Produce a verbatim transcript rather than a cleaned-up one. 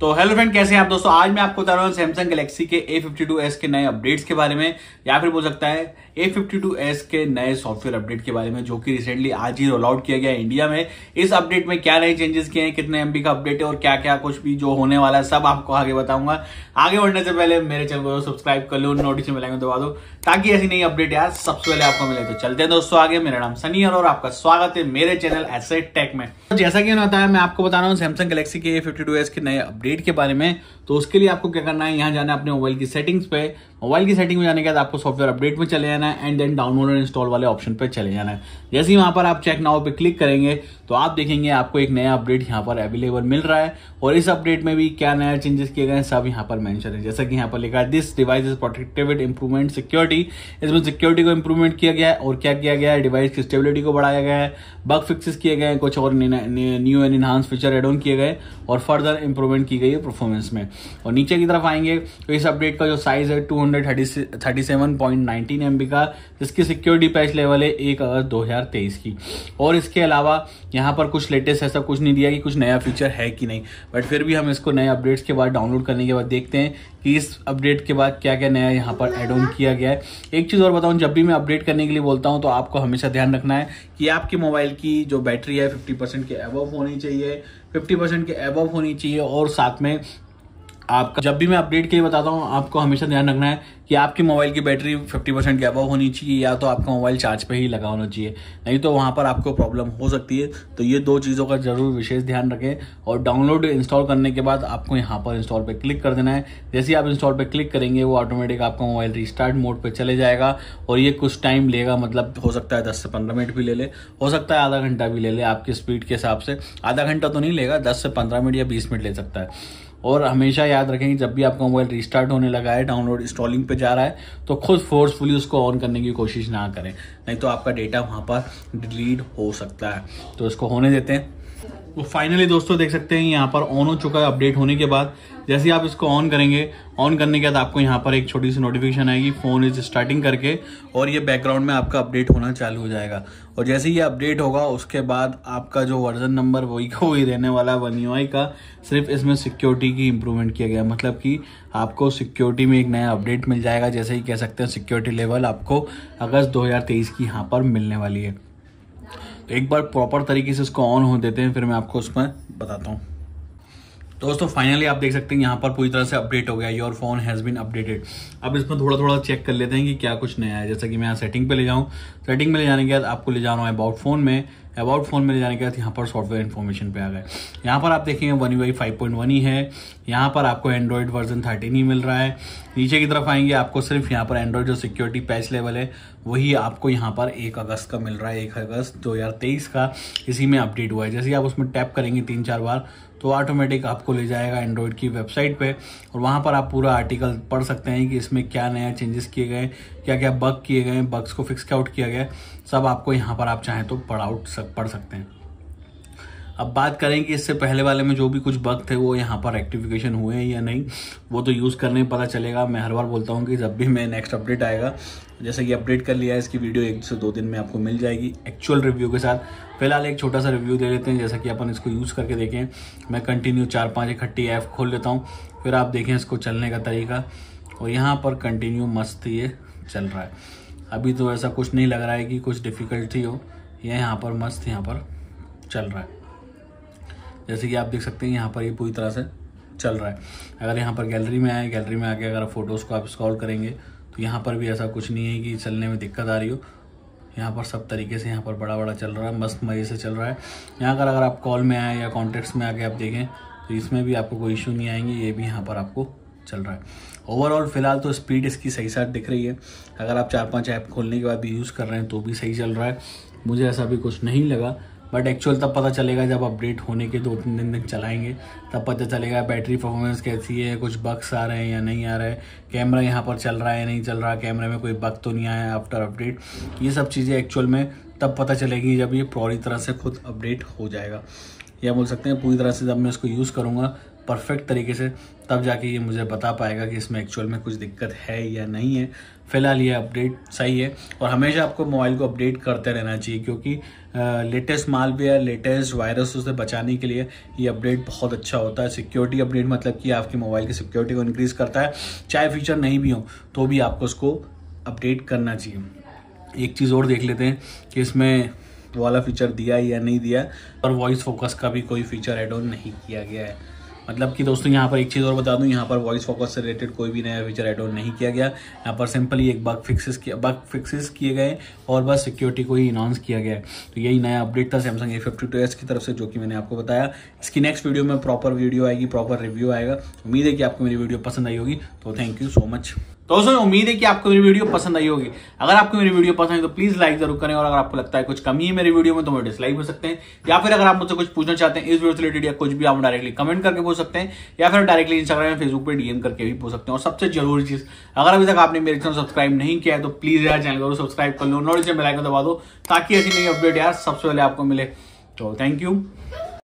तो hello friend, कैसे हैं आप दोस्तों। आज मैं आपको बता रहा हूँ सैमसंग गैलेक्सी के ए फिफ्टी टू एस के नए अपडेट्स के बारे में, या फिर बोल सकता है ए फिफ्टी टू एस के नए सॉफ्टवेयर अपडेट के बारे में, जो कि रिसेंटली आज ही रोल आउट किया गया है इंडिया में। इस अपडेट में क्या नए चेंजेस किए हैं, कितने एमबी का अपडेट है और क्या क्या कुछ भी जो होने वाला है, सब आपको आगे बताऊंगा। आगे बढ़ने से पहले मेरे चैनल को सब्सक्राइब कर लो, नोटिफिकेशन बेल आइकन दबा दो ताकि ऐसी नई अपडेट यार सबसे पहले आपको मिले। तो चलते हैं दोस्तों आगे। मेरा नाम सनी है और आपका स्वागत है मेरे चैनल ऐसे टेक में। तो जैसा कि मैंने बताया, मैं आपको बता रहा हूँ सैमसंग गैलेक्सी के ए फिफ्टी टू एस के नए अपडेट के बारे में। तो उसके लिए आपको क्या करना है, यहाँ जाना है अपने मोबाइल की सेटिंग्स पे। मोबाइल की सेटिंग में जाने के बाद आपको सॉफ्टवेयर अपडेट में चले जाना है एंड देन डाउनलोड और इंस्टॉल वाले ऑप्शन पे चले जाना है। जैसे ही वहां पर आप चेक नाउ पे क्लिक करेंगे तो आप देखेंगे आपको एक नया अपडेट यहाँ पर अवेलेबल मिल रहा है, और इस अपडेट में भी क्या नया चेंजेस किए गए हैं सब यहाँ पर मेंशन है। जैसा कि यहाँ पर लिखा है this device is protected with improvement security. इसमें सिक्योरिटी को इंप्रूवमेंट किया गया है और क्या किया गया है, डिवाइस की स्टेबिलिटी को बढ़ाया गया है, बग फिक्सेस किए गए हैं, कुछ और new and enhance feature add on किए गए और फर्दर इंप्रूवमेंट की गई है परफॉर्मेंस में। और नीचे की तरफ आएंगे तो इस अपडेट का जो साइज है two thirty seven point nineteen MB का, जिसकी सिक्योरिटी पैच लेवल है एक अगस्त दो हजार तेईस की। और इसके अलावा यहाँ पर कुछ लेटेस्ट ऐसा कुछ नहीं दिया कि कुछ नया फीचर है कि नहीं, बट फिर भी हम इसको नए अपडेट्स के बाद डाउनलोड करने के बाद देखते हैं कि इस अपडेट के बाद क्या क्या नया यहाँ पर एड ऑन किया गया है। एक चीज और बताऊं, जब भी मैं अपडेट करने के लिए बोलता हूं तो आपको हमेशा ध्यान रखना है कि आपके मोबाइल की जो बैटरी है फिफ्टी परसेंट के अबव होनी चाहिए, फिफ्टी परसेंट के अबव होनी चाहिए। और साथ में आपका जब भी मैं अपडेट के लिए बताता हूँ आपको हमेशा ध्यान रखना है कि आपके मोबाइल की बैटरी फिफ्टी परसेंट के अबव होनी चाहिए, या तो आपका मोबाइल चार्ज पे ही लगा होना चाहिए, नहीं तो वहां पर आपको प्रॉब्लम हो सकती है। तो ये दो चीज़ों का जरूर विशेष ध्यान रखें। और डाउनलोड इंस्टॉल करने के बाद आपको यहाँ पर इंस्टॉल पे क्लिक कर देना है। जैसे ही आप इंस्टॉल पे क्लिक करेंगे वो ऑटोमेटिक आपका मोबाइल रिस्टार्ट मोड पे चले जाएगा, और ये कुछ टाइम लेगा, मतलब हो सकता है दस से पंद्रह मिनट भी ले ले, हो सकता है आधा घंटा भी ले ले, आपकी स्पीड के हिसाब से। आधा घंटा तो नहीं लेगा, दस से पंद्रह मिनट या बीस मिनट ले सकता है। और हमेशा याद रखें कि जब भी आपका मोबाइल रिस्टार्ट होने लगा है, डाउनलोड इंस्टॉलिंग पे जा रहा है, तो खुद फोर्सफुली उसको ऑन करने की कोशिश ना करें, नहीं तो आपका डेटा वहां पर डिलीट हो सकता है। तो इसको होने देते हैं। तो फाइनली दोस्तों देख सकते हैं यहाँ पर ऑन हो चुका है अपडेट होने के बाद। जैसे ही आप इसको ऑन करेंगे, ऑन करने के बाद आपको यहाँ पर एक छोटी सी नोटिफिकेशन आएगी फोन इज स्टार्टिंग करके, और ये बैकग्राउंड में आपका अपडेट होना चालू हो जाएगा। और जैसे ही ये अपडेट होगा उसके बाद आपका जो वर्जन नंबर वही का वही रहने वाला वन यू आई का, सिर्फ इसमें सिक्योरिटी की इंप्रूवमेंट किया गया, मतलब कि आपको सिक्योरिटी में एक नया अपडेट मिल जाएगा। जैसे ही कह सकते हैं सिक्योरिटी लेवल आपको अगस्त दो हजार तेईस की यहाँ पर मिलने वाली है। तो एक बार प्रॉपर तरीके से इसको ऑन हो देते हैं, फिर मैं आपको उसमें बताता हूँ। दोस्तों फाइनली आप देख सकते हैं यहाँ पर पूरी तरह से अपडेट हो गया, your phone has been updated. अब इसमें थोड़ा थोड़ा चेक कर लेते हैं कि क्या कुछ नया है। जैसा कि मैं यहाँ सेटिंग पे ले जाऊँ, सेटिंग में ले जाने के बाद आपको ले जाना है अबाउट फोन में। अबाउट फोन में ले जाने के बाद यहाँ पर सॉफ्टवेयर इन्फॉर्मेशन पे आ गए। यहाँ पर आप देखेंगे one U I five point one ही है। यहाँ पर आपको एंड्रॉइड वर्जन थर्टीन ही मिल रहा है। नीचे की तरफ आएंगे आपको सिर्फ यहाँ पर एंड्रॉइड जो सिक्योरिटी पैच लेवल है वही आपको यहाँ पर एक अगस्त का मिल रहा है, एक अगस्त दो हजार तेईस का, इसी में अपडेट हुआ है। जैसे ही आप उसमें टैप करेंगे तीन चार बार तो ऑटोमेटिक आपको ले जाएगा एंड्रॉइड की वेबसाइट पे, और वहाँ पर आप पूरा आर्टिकल पढ़ सकते हैं कि इसमें क्या नया चेंजेस किए गए, क्या क्या बग किए गए, बग्स को फिक्स आउट किया गया, सब आपको यहाँ पर आप चाहें तो पढ़ आउट पढ़ सकते हैं। अब बात करें कि इससे पहले वाले में जो भी कुछ बग थे वो यहाँ पर रेक्टिफिकेशन हुए हैं या नहीं, वो तो यूज़ करने में पता चलेगा। मैं हर बार बोलता हूँ कि जब भी मैं नेक्स्ट अपडेट आएगा, जैसे कि अपडेट कर लिया है, इसकी वीडियो एक से दो दिन में आपको मिल जाएगी एक्चुअल रिव्यू के साथ। फिलहाल एक छोटा सा रिव्यू दे लेते हैं, जैसा कि अपन इसको यूज़ करके देखें। मैं कंटिन्यू चार पाँच इकट्ठी ऐप खोल लेता हूँ, फिर आप देखें इसको चलने का तरीका। और यहाँ पर कंटिन्यू मस्त ये चल रहा है। अभी तो ऐसा कुछ नहीं लग रहा है कि कुछ डिफ़िकल्टी हो, यह यहाँ पर मस्त यहाँ पर चल रहा है। जैसे कि आप देख सकते हैं यहाँ पर ये पूरी तरह से चल रहा है। अगर यहाँ पर गैलरी में आए, गैलरी में आके अगर फोटोज़ को आप स्क्रॉल करेंगे तो यहाँ पर भी ऐसा कुछ नहीं है कि चलने में दिक्कत आ रही हो। यहाँ पर सब तरीके से यहाँ पर बड़ा बड़ा चल रहा है, मस्त मज़े से चल रहा है। यहाँ पर अगर आप कॉल में आए या कॉन्टेक्ट्स में आके आप देखें तो इसमें भी आपको कोई इशू नहीं आएंगे, ये भी यहाँ पर आपको चल रहा है। ओवरऑल फिलहाल तो स्पीड इसकी सही साथ दिख रही है। अगर आप चार पाँच ऐप खोलने के बाद भी यूज़ कर रहे हैं तो भी सही चल रहा है, मुझे ऐसा भी कुछ नहीं लगा। बट एक्चुअल तब पता चलेगा जब अपडेट होने के दो तीन दिन तक चलाएंगे, तब पता चलेगा बैटरी परफॉर्मेंस कैसी है, कुछ बग्स आ रहे हैं या नहीं आ रहे हैं, कैमरा यहाँ पर चल रहा है या नहीं चल रहा, कैमरे में कोई बग तो नहीं आया आफ्टर अपडेट। ये सब चीज़ें एक्चुअल में तब पता चलेगी जब ये पूरी तरह से खुद अपडेट हो जाएगा, या बोल सकते हैं पूरी तरह से जब मैं इसको यूज़ करूँगा परफेक्ट तरीके से, तब जाके ये मुझे बता पाएगा कि इसमें एक्चुअल में कुछ दिक्कत है या नहीं है। फिलहाल ये अपडेट सही है और हमेशा आपको मोबाइल को अपडेट करते रहना चाहिए, क्योंकि लेटेस्ट मालवेयर, लेटेस्ट वायरस से बचाने के लिए ये अपडेट बहुत अच्छा होता है। सिक्योरिटी अपडेट मतलब कि आपके मोबाइल की सिक्योरिटी को इंक्रीज करता है, चाहे फीचर नहीं भी हो तो भी आपको उसको अपडेट करना चाहिए। एक चीज़ और देख लेते हैं कि इसमें वो वाला फीचर दिया या नहीं दिया, और वॉइस फोकस का भी कोई फीचर एड ऑन नहीं किया गया है। मतलब कि दोस्तों यहाँ पर एक चीज़ और बता दूँ, यहाँ पर वॉइस फोकस से रिलेटेड कोई भी नया फीचर एड ऑन नहीं किया गया। यहाँ पर सिंपली एक बग फिक्सेस किया बग फिक्सेस किए गए और बस सिक्योरिटी को ही इनहांस किया गया है। तो यही नया अपडेट था Samsung A fifty two S की तरफ से, जो कि मैंने आपको बताया। इसकी नेक्स्ट वीडियो में प्रॉपर वीडियो आएगी, प्रॉपर रिव्यू आएगा। उम्मीद है कि आपको मेरी वीडियो पसंद आई होगी, तो थैंक यू सो मच। दोस्तों उम्मीद है कि आपको मेरी वीडियो पसंद आई होगी। अगर आपको मेरी वीडियो पसंद आई तो प्लीज लाइक जरूर करें, और अगर आपको लगता है कुछ कमी है मेरी वीडियो में तो मुझे डिसलाइक कर सकते हैं, या फिर अगर आप मुझसे कुछ पूछना चाहते हैं इस वीडियो से रिलेटेड या कुछ भी, आप डायरेक्टली कमेंट करके पूछ सकते हैं, या फिर डायरेक्टली इंस्टाग्राम या फेसबुक पे डीएम करके भी पूछ सकते हैं। और सबसे जरूरी चीज, अगर अभी तक आपने मेरे चैनल सब्सक्राइब नहीं किया है तो प्लीज यार चैनल को सब्सक्राइब कर लो, नोटिफिकेशन बेल आइकन दबा दो, ताकि ऐसी नई अपडेट यार सबसे पहले आपको मिले। तो थैंक यू।